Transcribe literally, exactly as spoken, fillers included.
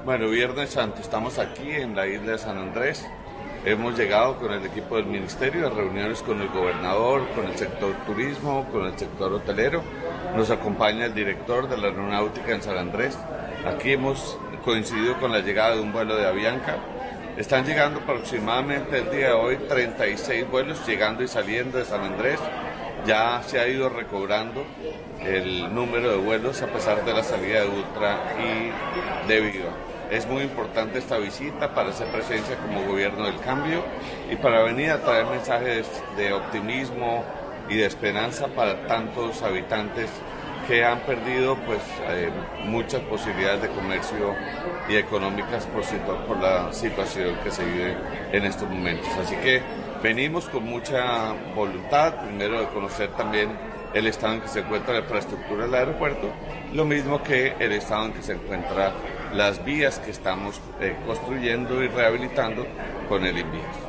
Bueno, Viernes Santo, estamos aquí en la isla de San Andrés. Hemos llegado con el equipo del ministerio a reuniones con el gobernador, con el sector turismo, con el sector hotelero. Nos acompaña el director de la aeronáutica en San Andrés. Aquí hemos coincidido con la llegada de un vuelo de Avianca. Están llegando aproximadamente el día de hoy treinta y seis vuelos llegando y saliendo de San Andrés. Ya se ha ido recobrando el número de vuelos a pesar de la salida de Ultra y de Viva. Es muy importante esta visita para hacer presencia como gobierno del cambio y para venir a traer mensajes de optimismo y de esperanza para tantos habitantes que han perdido pues eh, muchas posibilidades de comercio y económicas por, por la situación que se vive en estos momentos. Así que venimos con mucha voluntad, primero de conocer también el estado en que se encuentra la infraestructura del aeropuerto, lo mismo que el estado en que se encuentran las vías que estamos eh, construyendo y rehabilitando con el Invías.